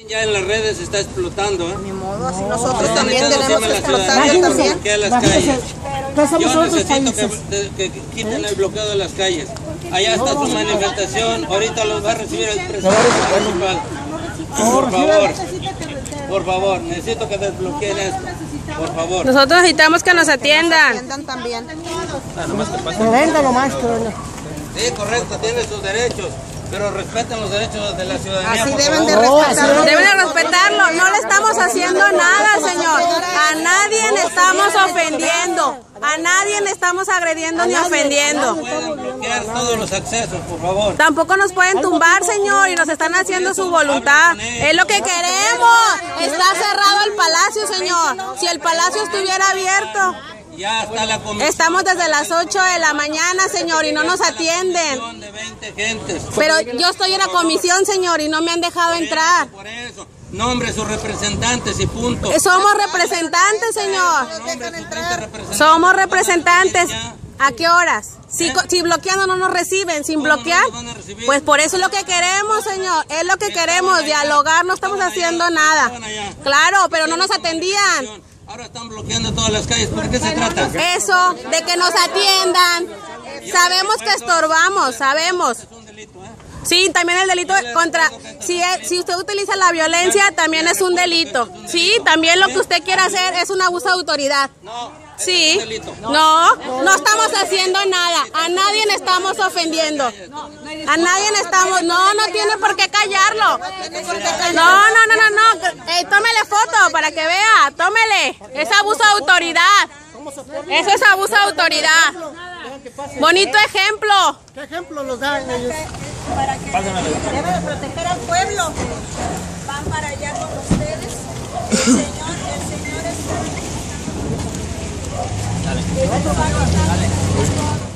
Ya en las redes se está explotando, ¿eh? Ni modo, así nosotros también tenemos que explotar también. Las calles. Yo necesito que quiten el bloqueo de las calles. Allá está su manifestación, ahorita los va a recibir el presidente municipal. Por favor, necesito que desbloqueen esto. Por favor. Nosotros necesitamos que nos atiendan. Atiendan también. Venga nomás, Sí, correcto, tiene sus derechos, pero respeten los derechos de la ciudadanía. Así deben de respetarlo. Deben de respetarlo. No le estamos haciendo nada, señor. A nadie le estamos ofendiendo. A nadie le estamos agrediendo ni ofendiendo. Pueden bloquear todos los accesos, por favor. Tampoco nos pueden tumbar, señor, y nos están haciendo su voluntad. Es lo que queremos. Está cerrado el palacio, señor. Si el palacio estuviera abierto. Ya está la comisión. Estamos desde las 8 de la mañana, señor, y no nos atienden. De 20 gentes. Pero yo estoy en la comisión, señor, y no me han dejado entrar. Por eso, nombre sus representantes y punto. Somos representantes, señor. Somos representantes. ¿A qué horas? Si bloqueando no nos reciben, sin bloquear, pues por eso es lo que queremos, señor. Es lo que queremos, dialogar, no estamos haciendo nada. Claro, pero no nos atendían. Ahora están bloqueando todas las calles. ¿Por qué se trata? Eso, de que nos atiendan. Sabemos que estorbamos, sabemos. Sí, también el delito contra... Si usted utiliza la violencia, también es un delito. Sí, también lo que usted quiere hacer es un abuso de autoridad. Sí, no estamos haciendo nada. A nadie le estamos ofendiendo. A nadie le estamos... No tiene por qué callarlo. No. Tómele foto para que vea. Tómele. Es abuso de autoridad. Eso es abuso de autoridad. Bonito ejemplo. ¿Qué ejemplo nos dan ellos? Para que debe de proteger al pueblo. Van para allá con ustedes. El Señor está... Dale.